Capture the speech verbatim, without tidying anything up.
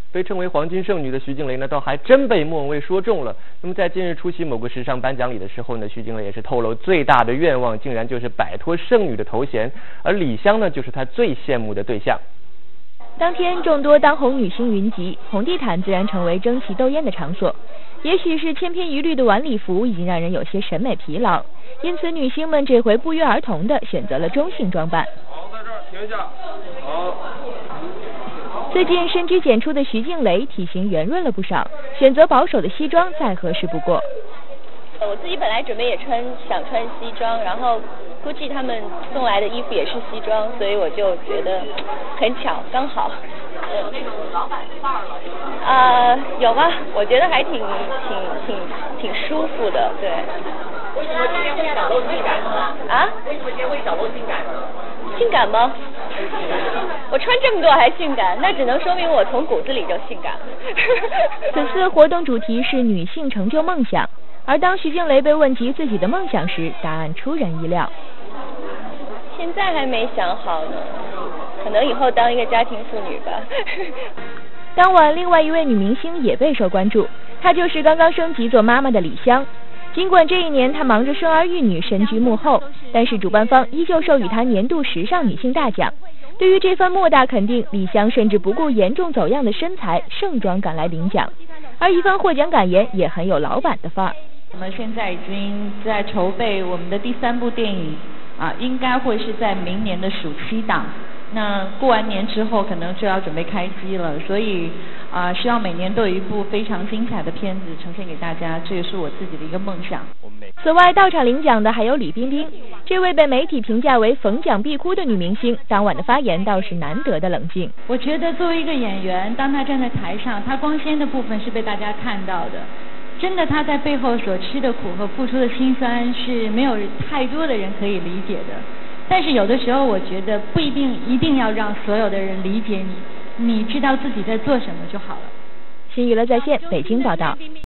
被称为黄金剩女的徐静蕾呢，倒还真被莫文蔚说中了。那么在近日出席某个时尚颁奖礼的时候呢，徐静蕾也是透露最大的愿望，竟然就是摆脱剩女的头衔，而李湘呢，就是她最羡慕的对象。 当天众多当红女星云集，红地毯自然成为争奇斗艳的场所。也许是千篇一律的晚礼服已经让人有些审美疲劳，因此女星们这回不约而同的选择了中性装扮。 好，在这儿停一下。好。 最近深居简出的徐静蕾体型圆润了不少，选择保守的西装再合适不过。 我自己本来准备也穿想穿西装，然后估计他们送来的衣服也是西装，所以我就觉得很巧，刚好。有那种老板范儿了？呃，有吗？我觉得还挺挺挺挺舒服的，对。 为什么今天会小露性感呢？ 啊？ 为什么今天会小露性感呢？ 性感吗？我穿这么多还性感，那只能说明我从骨子里就性感。 此次活动主题是女性成就梦想，而当徐静蕾被问及自己的梦想时，答案出人意料。 现在还没想好呢，可能以后当一个家庭妇女吧。 当晚，另外一位女明星也备受关注，她就是刚刚升级做妈妈的李湘。尽管这一年她忙着生儿育女，身居幕后，但是主办方依旧授予她年度时尚女性大奖。对于这番莫大肯定，李湘甚至不顾严重走样的身材，盛装赶来领奖。而一番获奖感言也很有老板的范儿。 我们现在已经在筹备我们的第三部电影啊，应该会是在明年的暑期档。那过完年之后可能就要准备开机了，所以啊，希望每年都有一部非常精彩的片子呈现给大家，这也是我自己的一个梦想。 此外，到场领奖的还有李冰冰，这位被媒体评价为逢奖必哭的女明星，当晚的发言倒是难得的冷静。 我觉得作为一个演员，当她站在台上，她光鲜的部分是被大家看到的，真的她在背后所吃的苦和付出的辛酸是没有太多的人可以理解的。但是有的时候我觉得不一定一定要让所有的人理解你，你知道自己在做什么就好了。 新娱乐在线北京报道。